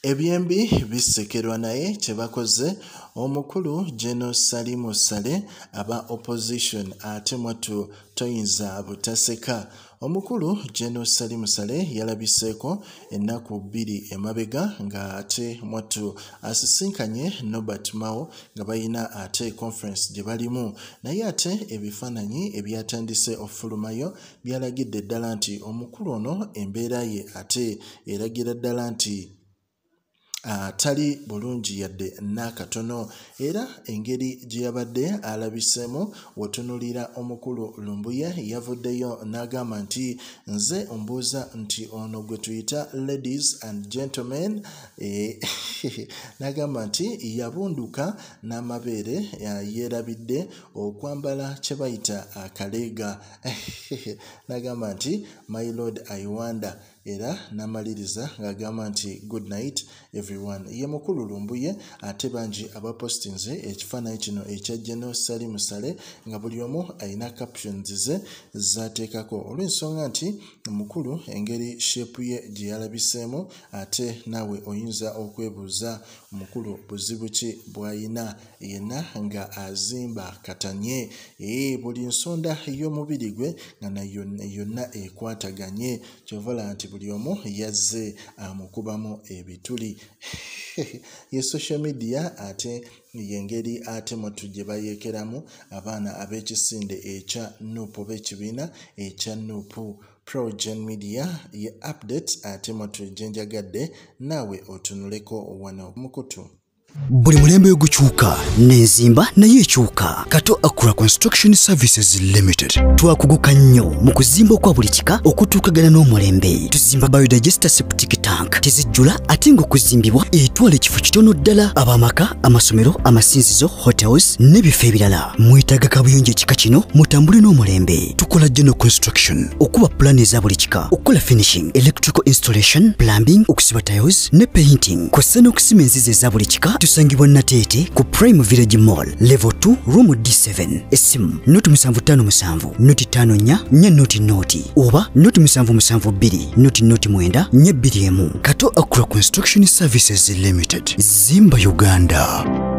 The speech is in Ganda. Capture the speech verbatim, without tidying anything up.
Ebyembi bisekerwa naye kyebakoze omukulu General Salim Saleh aba opposition ate mwatu toyinza butaseka. Omukulu General Salim Saleh yalabiseeko ennaku bbiri emabega nga ate mwatu asisinkanye Norbert Mao nga bayina ate conference gye balimu, naye ate ebifaananyi ebyatandise ofulumayo byalagidde ddala nti omukulu ono embeera ye ate eragira ddala nti atali bulungi yadde nakatono, era engeri gye yabadde alabiseemu wotunulira omukulu Lumbuye yavuddeyo n'agamba nti nze mbuuza nti ono gwe tuyita ladies and gentlemen e, n'agamba nti yabunduka n'amabeere yeerabidde okwambala kye bayita akaleega n'agamba nti my lord I wonder, era namaliriza ng'agamba nti good night everyone. Ye mukulu Lumbuye ate bangi abapostinze ekifaananyi kino ekya General Salim Saleh nga buli omu alina captions ze zateekako olw'ensonga nti mukulu engeri shape ye gye yalabiseemu ate naawe oyinza okwebuuza omukulu buzibu ki bw'ayina yenna nga azimba katanye ee buli nsonda y'omubiri gwe nga nayo yonna ekwataganye kyovala nti buli omu yazze amukubamu ebituli. Ye social media ate yengeri ate mwatu gye bayeekeramu abaana ab'ekisinde ekya nuupu oba ekibiina ekya nuupu. PROJOURN media ye update ate mwatu gyenjagadde naawe otunuleko wano mukutu. Buli mulembe gukyuka n'enzimba naye ekyuka. Kato Akura Construction Services Limited twakuguka nnyo mu kuzimba kwa buli kika okutuukagana n'omulembe. Tuzimba biodigester septic tank tezijjula ate ng'okuzimbibwa etwala ekifo kitono ddala ab'amaka, amasomero, amasinzizo, hotels n'ebifo ebirala. Mwetaaga kabuyonjo ekika kino mutambule n'omulembe. Tukola general construction okuba plan eza buli kika, okukola finishing, electrical installation, plumbing, okusiba tiles ne painting kw'ossa n'okusima enzizi eza buli kika. Tusangibwa Nateete ku Prime Village Mall level two room D seven. Esimu noti musanvu ttaano musanvu noti ttaano nnya nnya noti noti oba noti musanvu musanvu bbiri noti noti mwenda nnya bbiri emu. Kato Akura Construction Services Limited, Zimba Uganda.